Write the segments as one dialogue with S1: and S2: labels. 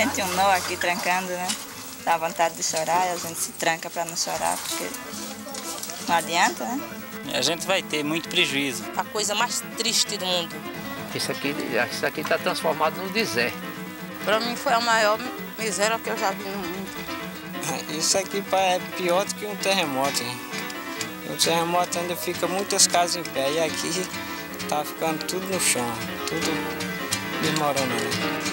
S1: sente um nó aqui trancando, né? Dá vontade de chorar e a gente se tranca para não chorar, porque não adianta, né?
S2: A gente vai ter muito prejuízo.
S3: A coisa mais triste do mundo.
S4: Isso aqui está transformado num deserto.
S3: Para mim foi a maior miséria que eu já vi no mundo.
S5: Isso aqui é pior do que um terremoto, hein? No terremoto ainda fica muitas casas em pé e aqui tá ficando tudo no chão, tudo desmoronando.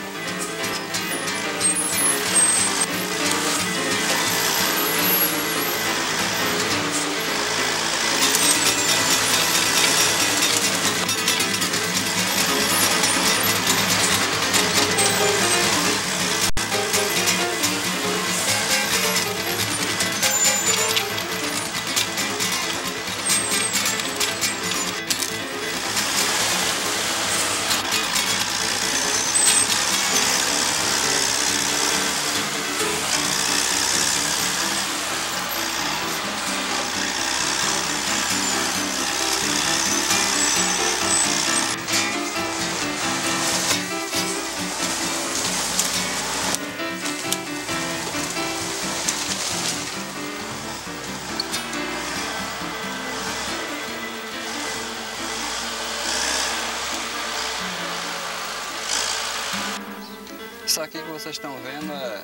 S6: Isso aqui que vocês estão vendo é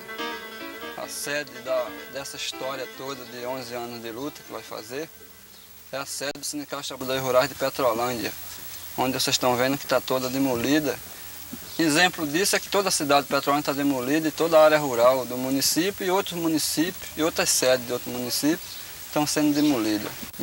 S6: a sede dessa história toda de 11 anos de luta que vai fazer. É a sede do Sindicato dos Trabalhadores Rurais de Petrolândia, onde vocês estão vendo que está toda demolida. Exemplo disso é que toda a cidade de Petrolândia está demolida e toda a área rural do município e outros municípios e outras sedes de outros municípios estão sendo demolidas. Em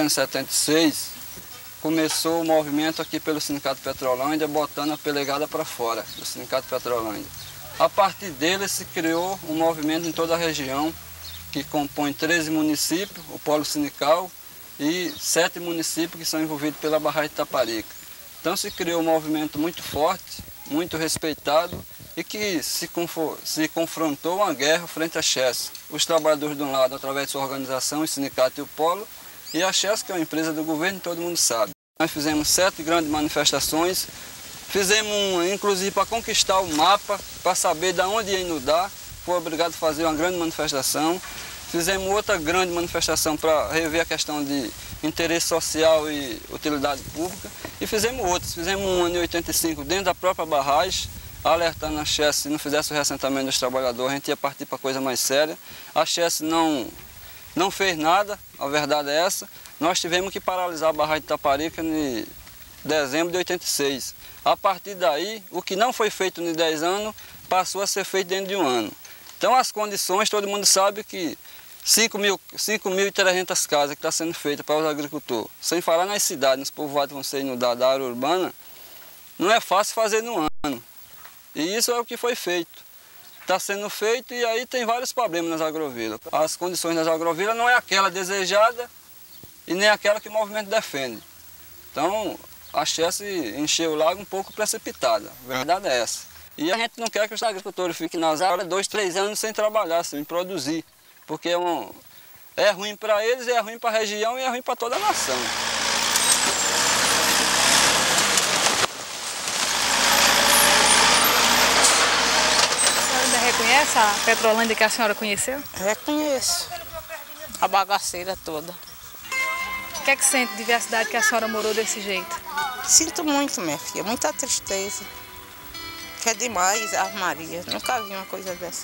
S6: 1976 começou o movimento aqui pelo Sindicato de Petrolândia botando a pelegada para fora do Sindicato de Petrolândia. A partir dele se criou um movimento em toda a região que compõe 13 municípios, o polo sindical, e 7 municípios que são envolvidos pela barragem de Itaparica. Então se criou um movimento muito forte, muito respeitado e que se confrontou uma guerra frente à Chess. Os trabalhadores de um lado, através de sua organização, o sindicato e o polo, e a Chess, que é uma empresa do governo, todo mundo sabe. Nós fizemos 7 grandes manifestações, fizemos inclusive para conquistar o mapa, para saber de onde ia inundar, foi obrigado a fazer uma grande manifestação. Fizemos outra grande manifestação para rever a questão de interesse social e utilidade pública. E fizemos outras. Fizemos uma em 85 dentro da própria barragem, alertando a Chess, se não fizesse o reassentamento dos trabalhadores, a gente ia partir para coisa mais séria. A Chess não fez nada, a verdade é essa. Nós tivemos que paralisar a barragem de Itaparica em dezembro de 86. A partir daí, o que não foi feito em 10 anos, passou a ser feito dentro de um ano. Então as condições, todo mundo sabe que 5.300 casas que estão sendo feitas para os agricultores, sem falar nas cidades, nos povoados que vão ser inundados da área urbana, não é fácil fazer num ano. E isso é o que foi feito. Está sendo feito e aí tem vários problemas nas agrovilas. As condições das agrovilas não é aquela desejada e nem aquela que o movimento defende. Então, a Chess encheu o lago um pouco precipitada, a verdade é essa. E a gente não quer que os agricultores fiquem nas áreas 2, 3 anos sem trabalhar, sem produzir, porque é ruim para eles, é ruim para a região e é ruim para toda a nação.
S7: A senhora ainda reconhece a Petrolândia que a senhora conheceu?
S3: Reconheço a bagaceira toda.
S7: O que é que sente de ver a cidade que a senhora morou desse jeito?
S3: Sinto muito, minha filha, muita tristeza. Que é demais, Ave Maria. Nunca vi uma coisa dessa.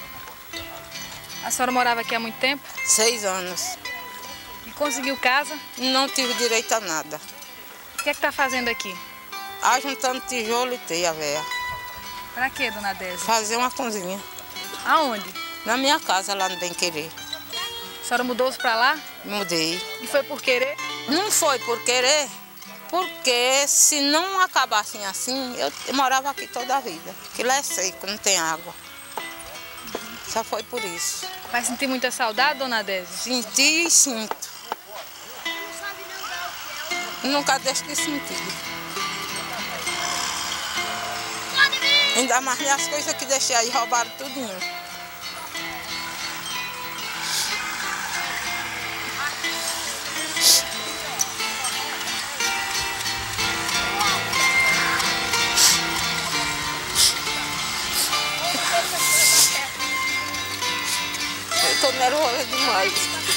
S7: A senhora morava aqui há muito tempo?
S3: 6 anos.
S7: E conseguiu casa?
S3: Não tive direito a nada.
S7: O que é que está fazendo aqui?
S3: Juntando tijolo e teia, véia.
S7: Para quê, dona Désia?
S3: Fazer uma cozinha.
S7: Aonde?
S3: Na minha casa, lá no Bem Querer.
S7: A senhora mudou-se para lá?
S3: Mudei.
S7: E foi por querer?
S3: Não foi por querer, porque se não acabasse assim, eu morava aqui toda a vida. Que lá é seco, não tem água. Só foi por isso.
S7: Vai sentir muita saudade, dona Désia?
S3: Senti e sinto. Nunca deixo de sentir. Ainda mais as coisas que deixei aí, roubaram tudinho. quero ver demais.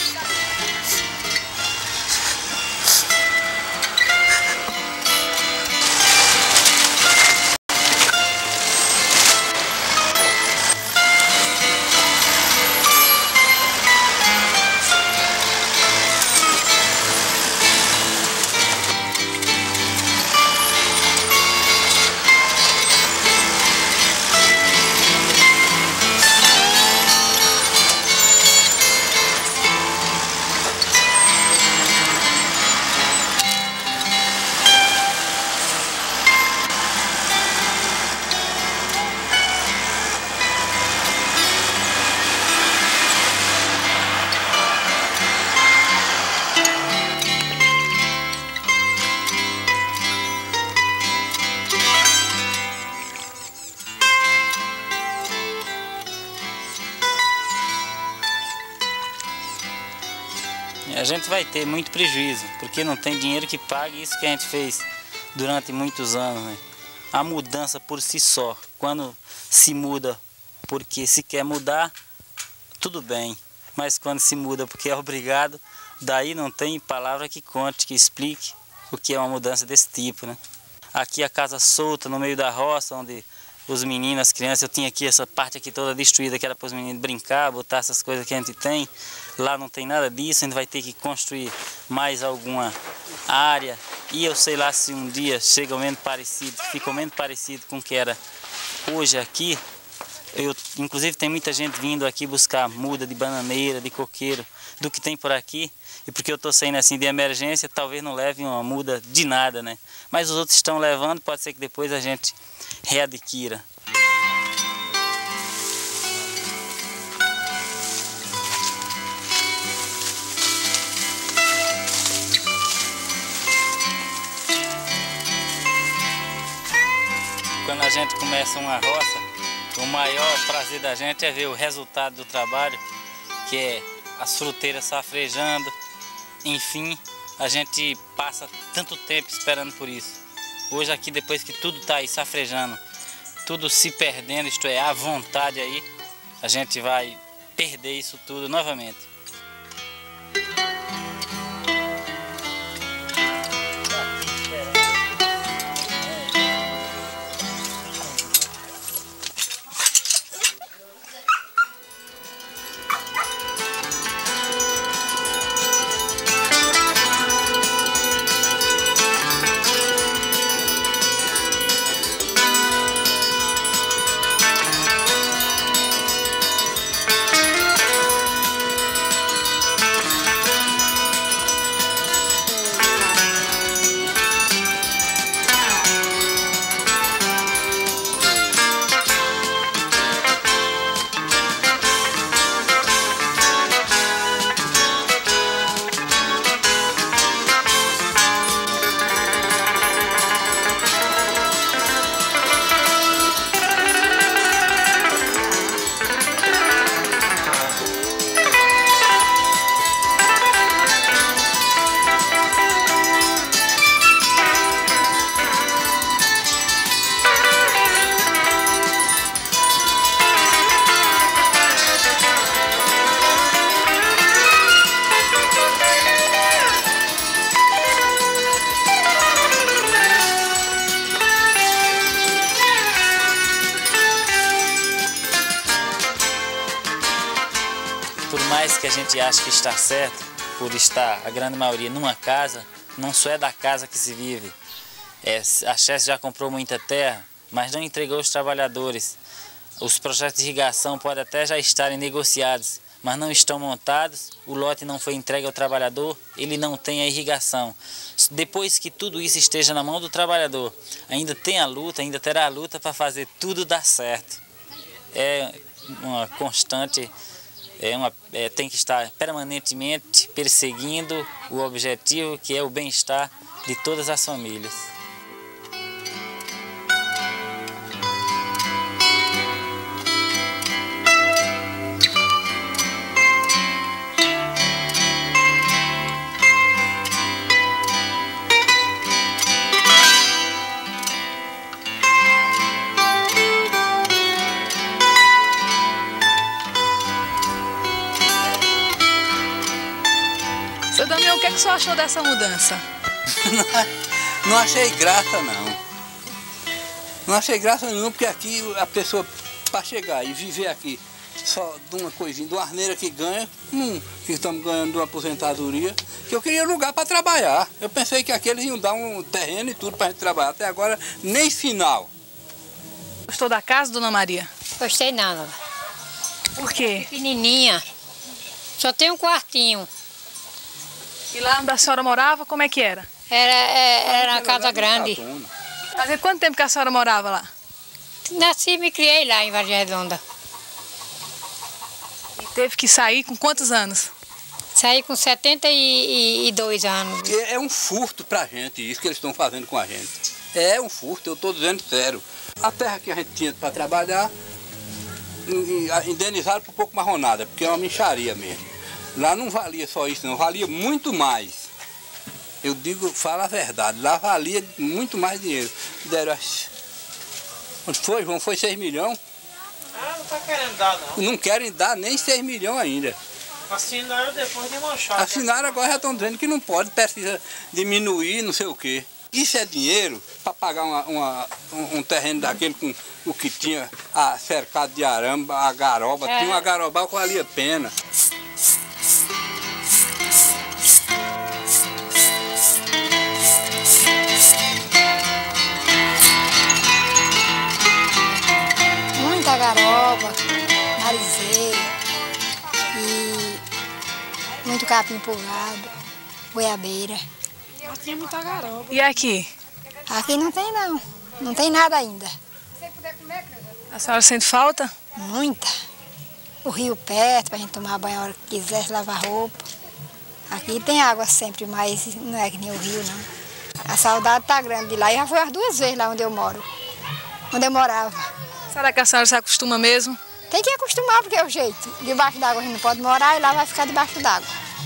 S2: A gente vai ter muito prejuízo, porque não tem dinheiro que pague isso que a gente fez durante muitos anos, né? A mudança por si só, quando se muda porque se quer mudar, tudo bem. Mas quando se muda porque é obrigado, daí não tem palavra que conte, que explique o que é uma mudança desse tipo, né? Aqui a casa solta, no meio da roça, onde os meninos, as crianças, eu tinha aqui essa parte aqui toda destruída, que era para os meninos brincar, botar essas coisas que a gente tem. Lá não tem nada disso, a gente vai ter que construir mais alguma área. E eu sei lá se um dia chega ao menos parecido, fica ao menos parecido com o que era hoje aqui. Inclusive tem muita gente vindo aqui buscar muda de bananeira, de coqueiro, do que tem por aqui. E porque eu estou saindo assim de emergência, talvez não leve uma muda de nada, né? Mas os outros estão levando, pode ser que depois a gente readquira. Quando a gente começa uma roça, o maior prazer da gente é ver o resultado do trabalho, que é as fruteiras safrejando. Enfim, a gente passa tanto tempo esperando por isso. Hoje aqui, depois que tudo está aí safrejando, tudo se perdendo, isto é, à vontade aí, a gente vai perder isso tudo novamente. Por mais que a gente ache que está certo, por estar a grande maioria numa casa, não só é da casa que se vive. A Chess já comprou muita terra, mas não entregou os trabalhadores. Os projetos de irrigação podem até já estarem negociados, mas não estão montados, o lote não foi entregue ao trabalhador, ele não tem a irrigação. Depois que tudo isso esteja na mão do trabalhador, ainda tem a luta, ainda terá a luta para fazer tudo dar certo. É uma constante, tem que estar permanentemente perseguindo o objetivo, que é o bem-estar de todas as famílias.
S7: que o senhor achou dessa mudança?
S8: Não achei graça, não. Não achei graça nenhuma, porque aqui a pessoa, para chegar e viver aqui só de uma coisinha, de uma arneira que ganha, que estamos ganhando de uma aposentadoria, que eu queria lugar para trabalhar. Eu pensei que aqui eles iam dar um terreno e tudo para a gente trabalhar. Até agora, nem sinal.
S7: Gostou da casa, dona Maria?
S9: Gostei nada.
S7: Por quê?
S9: Pequenininha. Só tem um quartinho.
S7: E lá onde a senhora morava, como é que era?
S9: Era uma casa grande.
S7: Fazia quanto tempo que a senhora morava lá?
S9: Nasci e me criei lá em Vargem Redonda.
S7: E teve que sair com quantos anos?
S9: Saí com 72 anos.
S8: É um furto pra gente, isso que eles estão fazendo com a gente. É um furto, eu estou dizendo sério. A terra que a gente tinha para trabalhar, indenizaram por pouco marronada, porque é uma mixaria mesmo. Lá não valia só isso, não, valia muito mais. Eu digo, falo a verdade, lá valia muito mais dinheiro. Deram Onde foi, João? Foi 6 milhões?
S10: Ah, não está querendo dar, não.
S8: Não querem dar nem 6 milhões ainda.
S10: Assinaram depois de manchar.
S8: Assinaram, agora já estão dizendo que não pode, precisa diminuir, não sei o quê. Isso é dinheiro para pagar um terreno daquele com o que tinha cercado de arame, a garoba. Tinha uma garoba que valia a pena.
S9: Muita garoba, marizeira e muito capim empolgado, goiabeira.
S7: Tinha muita garoba. E aqui?
S9: Aqui não tem não, não tem nada ainda.
S7: A senhora sente falta?
S9: Muita. O rio perto, para a gente tomar banho a hora que quiser, lavar roupa. Aqui tem água sempre, mas não é que nem o rio, não. A saudade tá grande de lá. Eu já fui as 2 vezes lá onde eu moro, onde eu morava.
S7: Será que a senhora se acostuma mesmo?
S9: Tem que acostumar, porque é o jeito. Debaixo d'água a gente não pode morar e lá vai ficar debaixo d'água.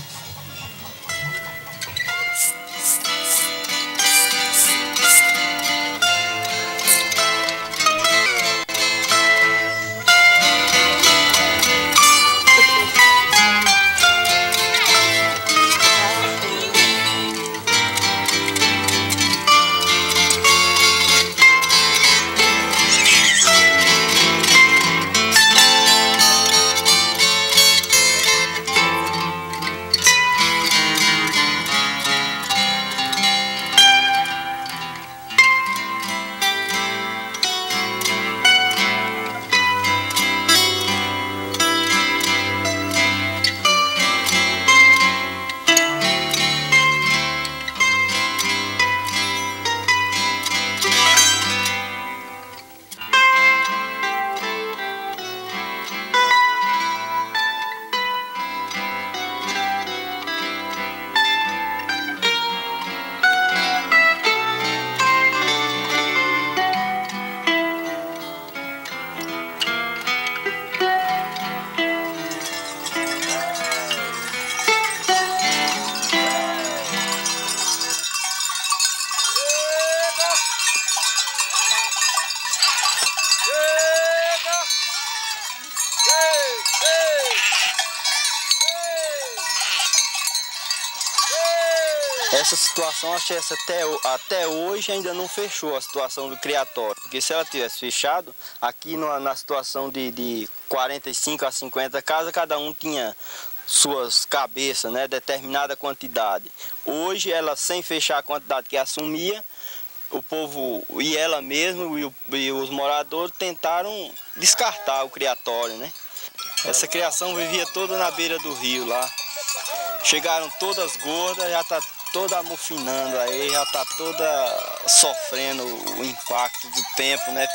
S11: Essa situação, acho que até hoje ainda não fechou a situação do criatório, porque se ela tivesse fechado, aqui na situação de 45 a 50 casas, cada um tinha suas cabeças, né, determinada quantidade. Hoje, ela sem fechar a quantidade que assumia, o povo e ela mesma e os moradores tentaram descartar o criatório, né? Essa criação vivia toda na beira do rio lá. Chegaram todas gordas, já está toda amofinando aí, já está toda sofrendo o impacto do tempo, né?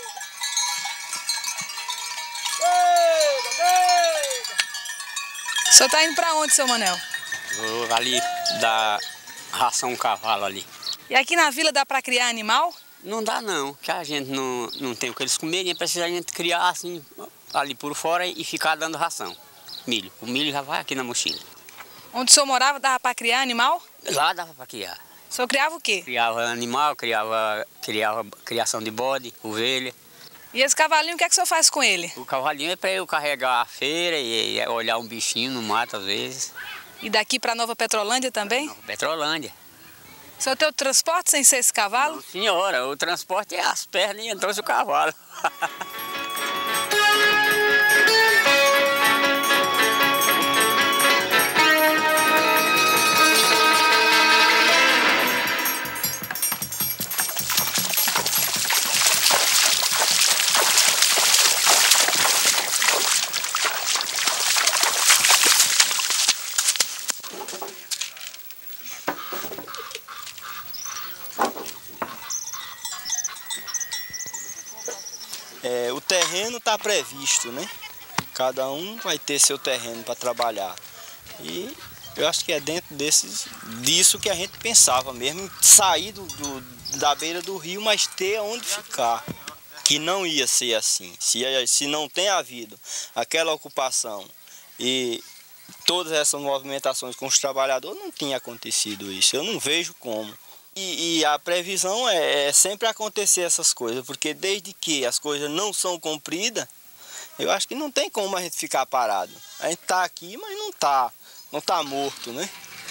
S7: O senhor está indo para onde, seu Manel?
S12: Vou ali dar ração cavalo ali.
S7: E aqui na vila dá para criar animal?
S12: Não dá não, que a gente não tem o que eles comerem, precisa a gente criar assim, ali por fora e ficar dando ração. Milho. O milho já vai aqui na mochila.
S7: Onde o senhor morava dava para criar animal?
S12: Lá dava para criar.
S7: O senhor criava o quê?
S12: Criava animal, criava criação de bode, ovelha.
S7: E esse cavalinho, o que é que o senhor faz com ele?
S12: O cavalinho é para eu carregar a feira e olhar um bichinho no mato às vezes.
S7: E daqui para Nova Petrolândia também?
S12: Nova Petrolândia.
S7: Só tem o transporte sem ser esse cavalo?
S12: Não, senhora, o transporte é as pernas e entrou o cavalo.
S11: O terreno está previsto, né? Cada um vai ter seu terreno para trabalhar. E eu acho que é dentro disso que a gente pensava mesmo, sair da beira do rio, mas ter onde ficar. Que não ia ser assim. Se não tem havido aquela ocupação e todas essas movimentações com os trabalhadores, não tinha acontecido isso. Eu não vejo como. E a previsão é sempre acontecer essas coisas, porque desde que as coisas não são cumpridas, eu acho que não tem como a gente ficar parado. A gente está aqui, mas não tá morto, né?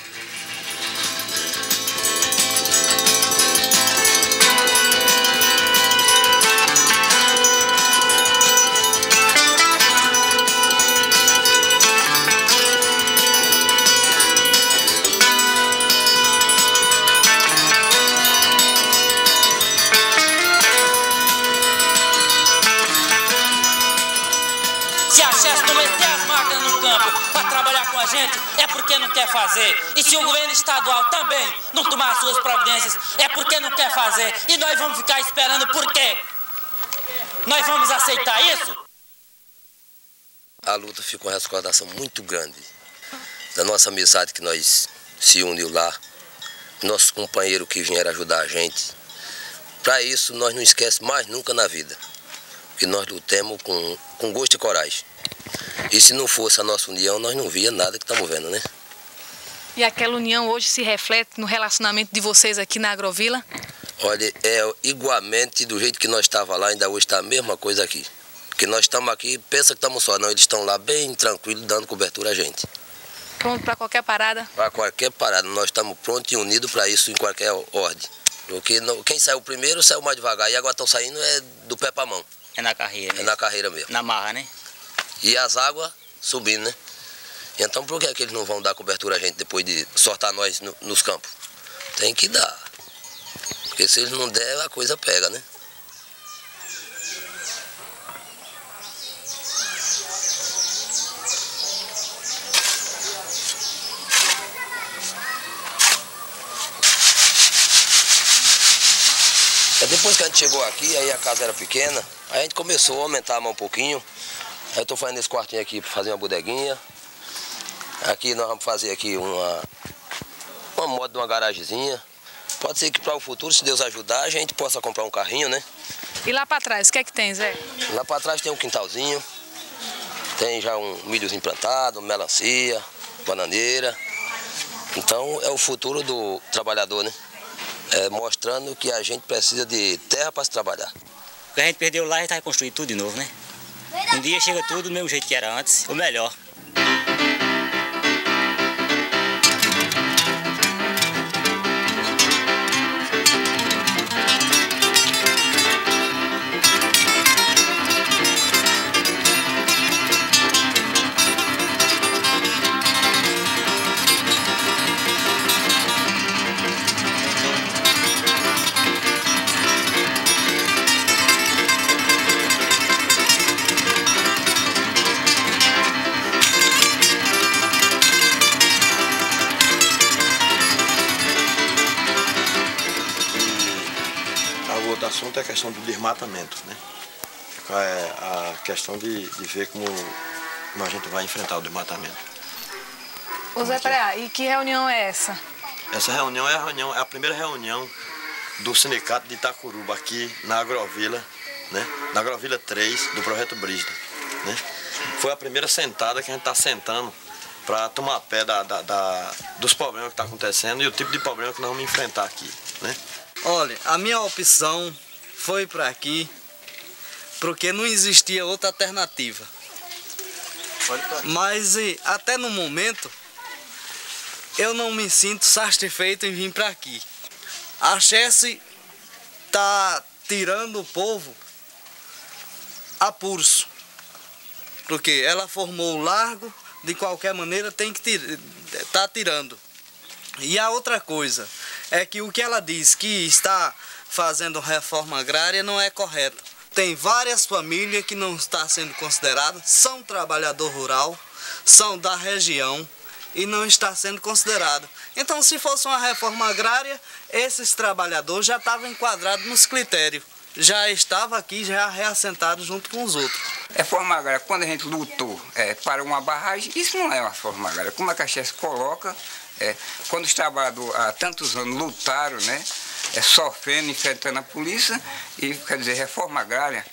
S2: Se a Chess não meter as máquinas no campo para trabalhar com a gente, é porque não quer fazer. E se o governo estadual também não tomar as suas providências, é porque não quer fazer. E nós vamos ficar esperando por quê? Nós vamos aceitar isso?
S13: A luta ficou uma recordação muito grande da nossa amizade que nós se uniu lá, nossos companheiros que vieram ajudar a gente. Para isso, nós não esquecemos mais nunca na vida. Que nós lutemos com gosto e coragem. E se não fosse a nossa união, nós não via nada que estamos vendo, né?
S7: E aquela união hoje se reflete no relacionamento de vocês aqui na Agrovila?
S13: Olha, é igualmente do jeito que nós estávamos lá, ainda hoje está a mesma coisa aqui. Porque nós estamos aqui, pensa que estamos só, não, eles estão lá bem tranquilos, dando cobertura a gente.
S7: Pronto para qualquer parada?
S13: Para qualquer parada, nós estamos prontos e unidos para isso em qualquer ordem. Porque quem saiu primeiro saiu mais devagar, e agora estão saindo do pé para a mão.
S2: É na carreira.
S13: É na carreira mesmo.
S2: Na marra, né?
S13: E as águas subindo, né? Então por que é que eles não vão dar cobertura a gente depois de sortar nós nos campos? Tem que dar. Porque se eles não der, a coisa pega, né? Depois que a gente chegou aqui, aí a casa era pequena, aí a gente começou a aumentar a mão um pouquinho. Aí eu estou fazendo esse quartinho aqui para fazer uma bodeguinha. Aqui nós vamos fazer aqui uma moda de uma garagemzinha. Pode ser que para o futuro, se Deus ajudar, a gente possa comprar um carrinho, né?
S7: E lá para trás, o que é que tem, Zé?
S13: Lá para trás tem um quintalzinho, tem já um milhozinho plantado, melancia, bananeira. Então é o futuro do trabalhador, né? Mostrando que a gente precisa de terra para se trabalhar.
S2: O que a gente perdeu lá, a gente vai reconstruir tudo de novo, né? Um dia chega tudo do mesmo jeito que era antes, ou melhor.
S14: O assunto é a questão do desmatamento, né? É a questão de ver como a gente vai enfrentar o desmatamento.
S7: Ô Zé, peraí, e que reunião é essa?
S14: Essa reunião é a primeira reunião do sindicato de Itacuruba aqui na Agrovila, né? Na Agrovila 3 do Projeto Brígida, né? Foi a primeira sentada que a gente está sentando para tomar pé dos problemas que estão acontecendo e o tipo de problema que nós vamos enfrentar aqui, né?
S15: Olha, a minha opção foi para aqui porque não existia outra alternativa. Mas até no momento eu não me sinto satisfeito em vir para aqui. A Chesse está tirando o povo a pulso, porque ela formou o largo, de qualquer maneira tem que tá tirando. E a outra coisa é que o que ela diz que está fazendo reforma agrária não é correto. Tem várias famílias que não estão sendo consideradas, são trabalhador rural, são da região e não está sendo considerado. Então, se fosse uma reforma agrária, esses trabalhadores já estavam enquadrados nos critérios. Já estava aqui, já reassentado junto com os outros.
S16: Reforma agrária, quando a gente lutou para uma barragem, isso não é uma reforma agrária. Como a Caxias coloca, quando os trabalhadores há tantos anos lutaram, né, sofrendo, enfrentando a polícia, e quer dizer, reforma agrária.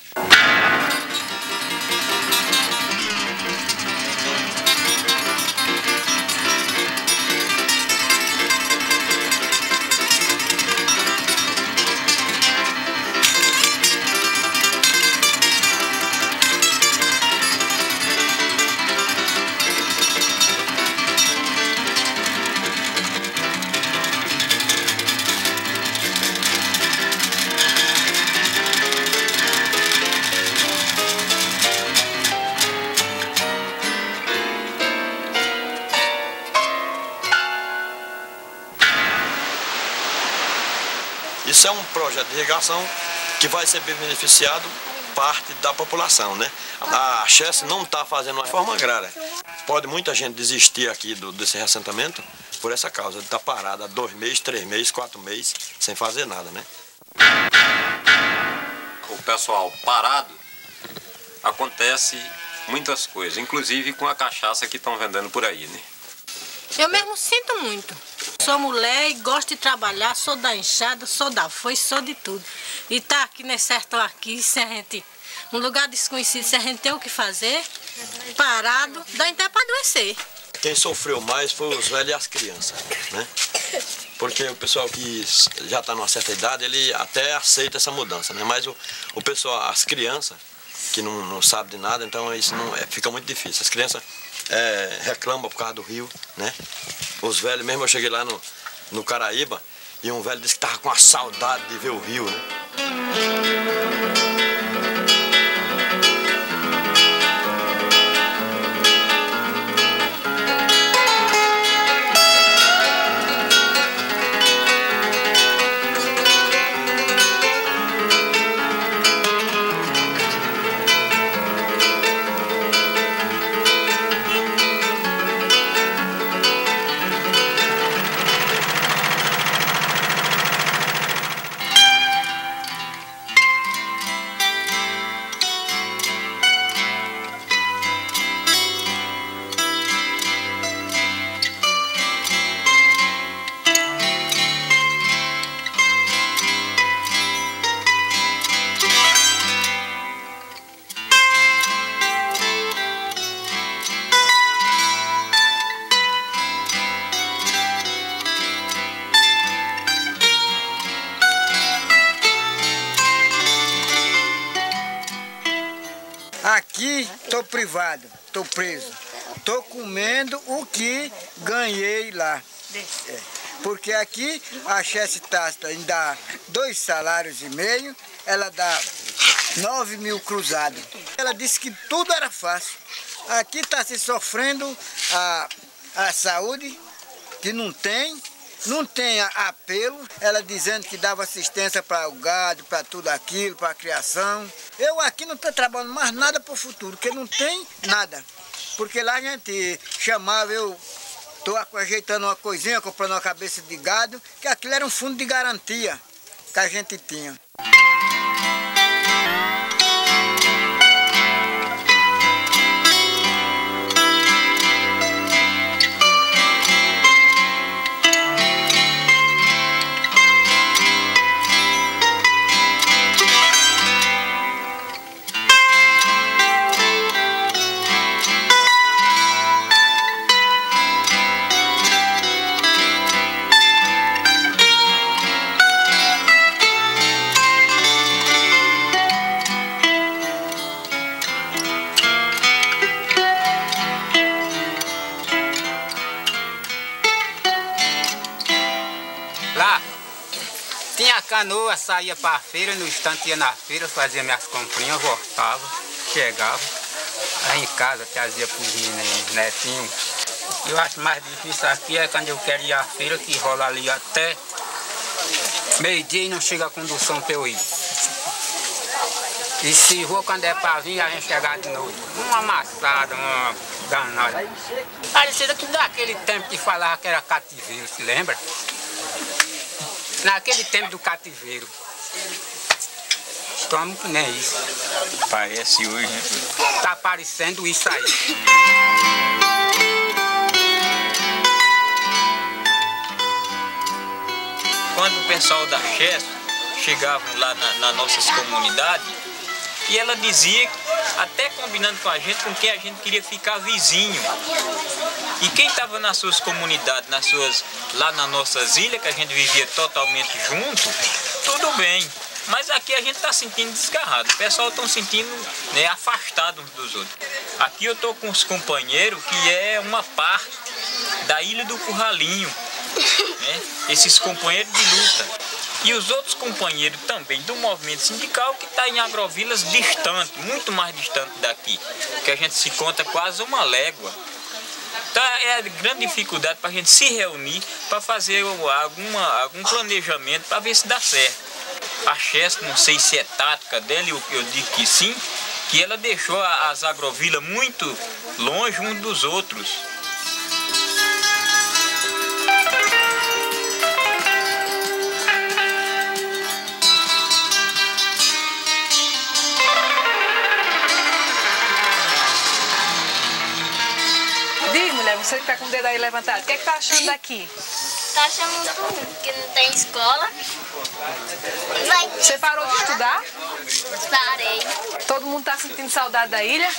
S14: Isso é um projeto de irrigação que vai ser beneficiado parte da população, né? A Chesse não está fazendo uma reforma agrária. Pode muita gente desistir aqui desse reassentamento por essa causa, de estar parada há 2 meses, 3 meses, 4 meses, sem fazer nada, né?
S17: O pessoal parado, acontece muitas coisas, inclusive com a cachaça que estão vendendo por aí, né?
S18: Eu mesmo sinto muito. Sou mulher e gosto de trabalhar, sou da enxada, sou da foice, sou de tudo. E tá aqui nesse sertão aqui, se a gente, um lugar desconhecido, se a gente tem o que fazer, parado, dá até para adoecer.
S14: Quem sofreu mais foi os velhos e as crianças, né? Porque o pessoal que já está numa certa idade, ele até aceita essa mudança, né? Mas o pessoal, as crianças, que não sabem de nada, então isso não, fica muito difícil. As crianças reclamam por causa do rio, né? Os velhos, mesmo eu cheguei lá no Caraíba, e um velho disse que estava com a saudade de ver o rio, né?
S19: Aqui estou privado, estou preso. Estou comendo o que ganhei lá. Porque aqui a Chesse Tácita dá 2,5 salários, ela dá 9.000 cruzados. Ela disse que tudo era fácil. Aqui está se sofrendo a saúde, que não tem apelo, ela dizendo que dava assistência para o gado, para tudo aquilo, para a criação. Eu aqui não estou trabalhando mais nada para o futuro, porque não tem nada. Porque lá a gente chamava, eu estou ajeitando uma coisinha, comprando uma cabeça de gado, que aquilo era um fundo de garantia que a gente tinha.
S20: canoa, saía para a feira, no instante ia na feira, fazia minhas comprinhas, voltava, chegava. Aí em casa trazia para os netinhos. Eu acho mais difícil aqui é quando eu quero ir à feira, que rola ali até meio-dia e não chega a condução para eu ir. E se vou quando é para vir, a gente chegar de noite. Uma amassada, uma danada. Parecida que daquele tempo que falava que era cativeiro, se lembra? Naquele tempo do cativeiro. Estamos que nem isso.
S2: Parece hoje, né?
S20: Tá parecendo isso aí.
S2: Quando o pessoal da Chess chegavam lá nas nossas comunidades, e ela dizia, até combinando com a gente, com quem a gente queria ficar vizinho. E quem estava nas suas comunidades, lá nas nossas ilhas, que a gente vivia totalmente junto, tudo bem. Mas aqui a gente está sentindo desgarrado, o pessoal está sentindo, né, afastado uns dos outros. Aqui eu estou com os companheiros que é uma parte da Ilha do Curralinho, né, esses companheiros de luta. E os outros companheiros também do movimento sindical que está em agrovilas distante, muito mais distante daqui, que a gente se conta quase uma légua. Então é a grande dificuldade para a gente se reunir, para fazer algum planejamento, para ver se dá certo. A Chess, não sei se é tática dela, eu digo que sim, que ela deixou as agrovilas muito longe uns dos outros.
S7: Diz, mulher, você que tá com o dedo aí levantado, o que é que tá achando daqui?
S21: Tá achando muito ruim, porque não tem escola.
S7: Você parou de estudar?
S21: Parei.
S7: Todo mundo tá sentindo saudade da ilha?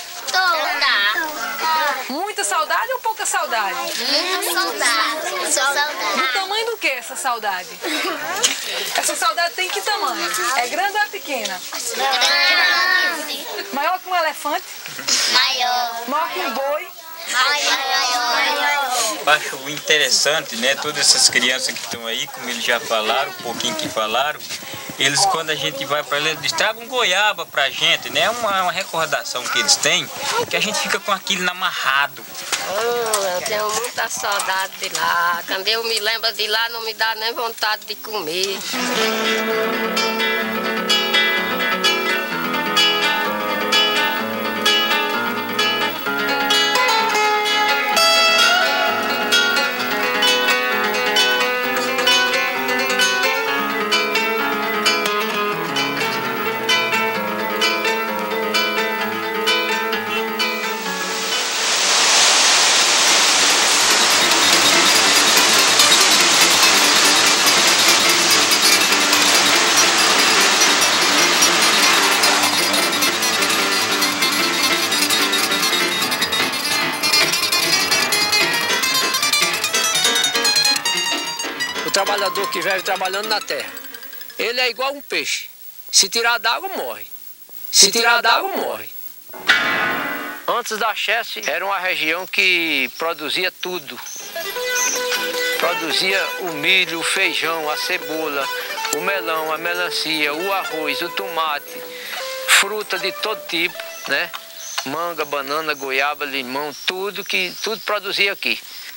S21: Toda.
S7: Muita saudade ou pouca saudade?
S21: Muita saudade. Muita saudade.
S7: Do tamanho do que essa saudade? Essa saudade tem que tamanho? É grande ou é pequena?
S21: Grande.
S7: Maior que um elefante?
S21: Maior.
S7: Maior que um boi?
S21: Maior.
S2: Eu acho interessante, né? Todas essas crianças que estão aí, como eles já falaram, um pouquinho que falaram, eles quando a gente vai para lá, eles tragam goiaba pra gente, né? É uma recordação que eles têm, que a gente fica com aquilo amarrado.
S22: Eu tenho muita saudade de lá. Quando eu me lembro de lá, não me dá nem vontade de comer.
S4: O trabalhador que vive trabalhando na terra, ele é igual um peixe. Se tirar d'água, morre. Se tirar d'água, morre. Antes da Chess, era uma região que produzia tudo. Produzia o milho, o feijão, a cebola, o melão, a melancia, o arroz, o tomate, fruta de todo tipo, né? Manga, banana, goiaba, limão, tudo produzia aqui.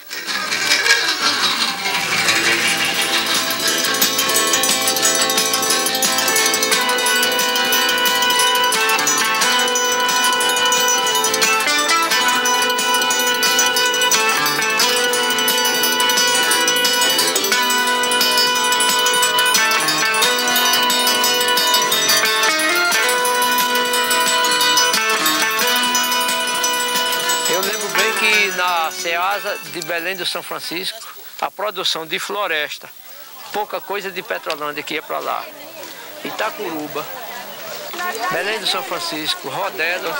S4: Na Ceasa de Belém do São Francisco, a produção de floresta, pouca coisa de Petrolândia que ia para lá. Itacuruba, Belém do São Francisco, Rodelas,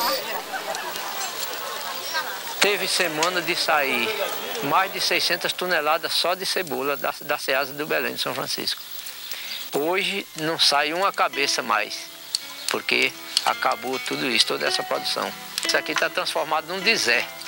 S4: teve semana de sair mais de 600 toneladas só de cebola da Ceasa do Belém do São Francisco. Hoje não sai uma cabeça mais, porque acabou tudo isso, toda essa produção. Isso aqui está transformado num deserto.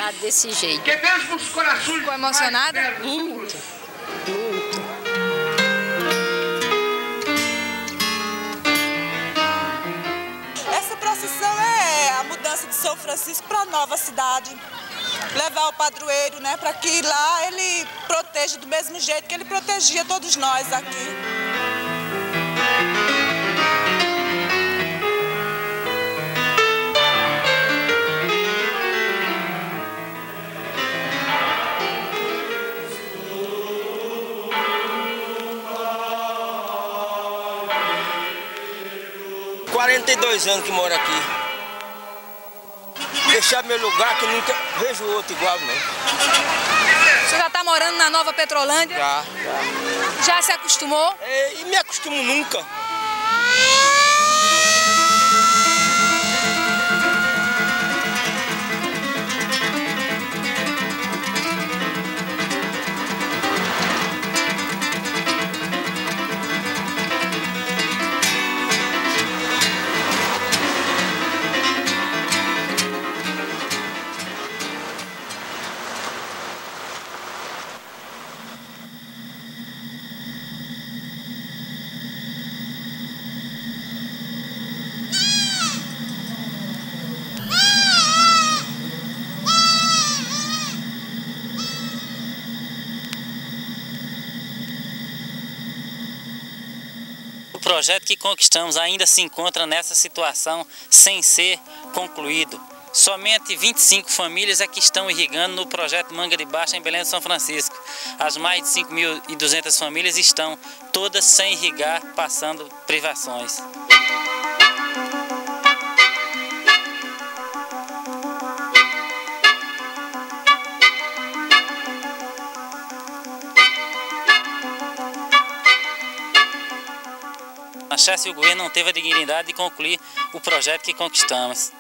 S22: terminado desse jeito.
S7: Ficou emocionada?
S22: Muito.
S1: Essa procissão é a mudança de São Francisco para a nova cidade. Levar o padroeiro, né, para que lá ele proteja do mesmo jeito que ele protegia todos nós aqui.
S11: Há 42 anos que moro aqui. Deixar meu lugar que nunca vejo outro igual, não.
S7: Você já está morando na Nova Petrolândia?
S11: Já.
S7: Já se acostumou?
S11: E me acostumo nunca.
S2: O projeto que conquistamos ainda se encontra nessa situação sem ser concluído. Somente 25 famílias é que estão irrigando no projeto Manga de Baixa em Belém do São Francisco. As mais de 5.200 famílias estão todas sem irrigar, passando privações. A Chesse e o governo não teve a dignidade de concluir o projeto que conquistamos.